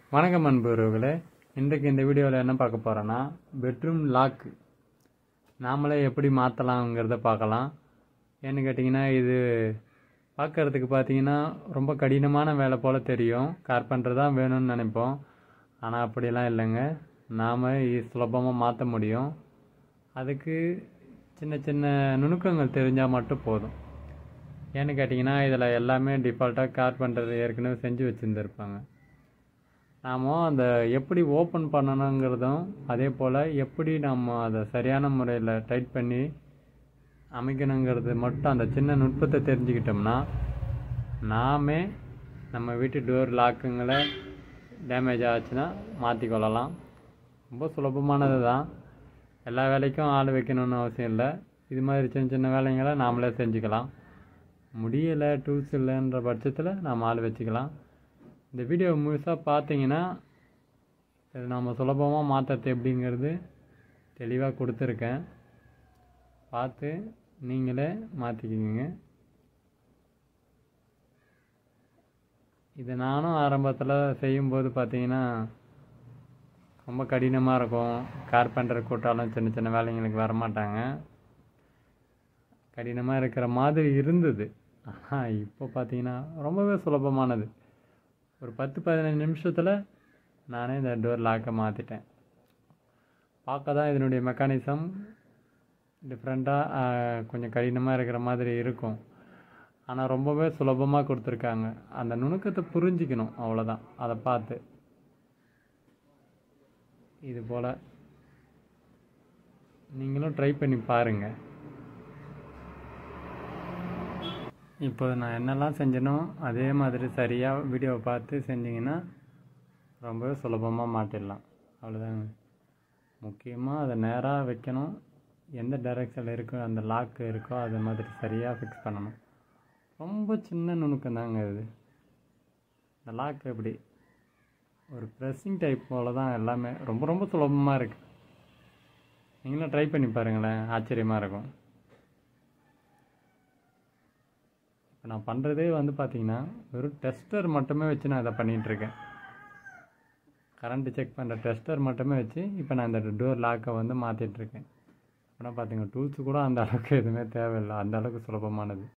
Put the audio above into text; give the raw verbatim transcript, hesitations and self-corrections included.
வணக்கம் அன்புறவுகளே, இன்றைக்கு இந்த வீடியோவில் என்ன பார்க்க போகிறோன்னா, பெட்ரூம் லாக்கு நாமளே எப்படி மாற்றலாங்கிறத பார்க்கலாம். ஏன்னு கேட்டிங்கன்னா, இது பார்க்குறதுக்கு பார்த்தீங்கன்னா ரொம்ப கடினமான வேலை போல் தெரியும். கார்பெண்டர் தான் வேணும்னு நினைப்போம். ஆனால் அப்படிலாம் இல்லைங்க, நாம் சுலபமாக மாற்ற முடியும். அதுக்கு சின்ன சின்ன நுணுக்கங்கள் தெரிஞ்சால் மட்டும் போதும். ஏன்னு கேட்டிங்கன்னா, இதில் எல்லாமே டிஃபால்ட்டாக கார்பெண்டர் ஏற்கனவே செஞ்சு வச்சுருந்துருப்பாங்க. நாம் அந்த எப்படி ஓப்பன் பண்ணணுங்கிறதும், அதே போல் எப்படி நம்ம அதை சரியான முறையில் டைட் பண்ணி அமைக்கணுங்கிறது மட்டும் அந்த சின்ன நுட்பத்தை தெரிஞ்சுக்கிட்டோம்னா, நாமே நம்ம வீட்டு டோர் லாக்குங்களை டேமேஜ் ஆச்சுன்னா மாற்றிக்கொள்ளலாம். ரொம்ப சுலபமானது தான். எல்லா வேலைக்கும் ஆள் வைக்கணும்னு அவசியம் இல்லை. இது மாதிரி சின்ன சின்ன வேலைங்களை நாமளே செஞ்சுக்கலாம். முடியலை, டூல்ஸ் இல்லைன்ற பட்சத்தில் நாம் ஆள் வச்சுக்கலாம். இந்த வீடியோ முழுசாக பார்த்தீங்கன்னா, இது நம்ம சுலபமாக மாற்றுறது எப்படிங்கிறது தெளிவாக கொடுத்துருக்கேன். பார்த்து நீங்களே மாற்றிக்கிங்க. இது நானும் ஆரம்பத்தில் செய்யும்போது பார்த்தீங்கன்னா ரொம்ப கடினமாக இருக்கும். கார்பெண்டர் கூட்டாலும் சின்ன சின்ன வேலைங்களுக்கு வரமாட்டாங்க. கடினமாக இருக்கிற மாதிரி இருந்தது. ஆனால் இப்போ பார்த்தீங்கன்னா ரொம்பவே சுலபமானது. ஒரு பத்து பதினஞ்சு நிமிஷத்தில் நானே இந்த டோர் லாக்கை மாற்றிட்டேன். பார்க்க தான் இதனுடைய மெக்கானிசம் டிஃப்ரெண்ட்டாக கொஞ்சம் கடினமாக இருக்கிற மாதிரி இருக்கும். ஆனால் ரொம்பவே சுலபமாக கொடுத்துருக்காங்க. அந்த நுணுக்கத்தை புரிஞ்சிக்கணும், அவ்வளோதான். அதை பார்த்து இது போல் நீங்களும் ட்ரை பண்ணி பாருங்கள். இப்போ நான் என்னெல்லாம் செஞ்சனோ அதே மாதிரி சரியாக வீடியோவை பார்த்து செஞ்சிங்கன்னா ரொம்பவே சுலபமாக மாட்டிடலாம். அவ்வளோதாங்க. முக்கியமாக அதை நேராக வைக்கணும். எந்த டைரெக்ஷனில் இருக்கோ அந்த லாக்கு இருக்கோ அது மாதிரி சரியாக ஃபிக்ஸ் பண்ணணும். ரொம்ப சின்ன நுணுக்கம் தாங்க இது. இந்த லாக்கு எப்படி ஒரு ப்ரெஸ்ஸிங் டைப் போல் தான் எல்லாமே. ரொம்ப ரொம்ப சுலபமாக இருக்குது. நீங்களும் ட்ரை பண்ணி பாருங்களேன், ஆச்சரியமாக இருக்கும். இப்போ நான் பண்ணுறதே வந்து பார்த்திங்கன்னா வெறும் டெஸ்டர் மட்டுமே வச்சு நான் இதை பண்ணிகிட்ருக்கேன். கரண்ட்டு செக் பண்ணுற டெஸ்டர் மட்டுமே வச்சு இப்போ நான் இந்த டோர் லாக்கை வந்து மாற்றிட்டுருக்கேன். அப்படின்னா பார்த்திங்க, டூல்ஸு கூட அந்த அளவுக்கு எதுவுமே தேவையில்லை. அந்த அளவுக்கு சுலபமானது.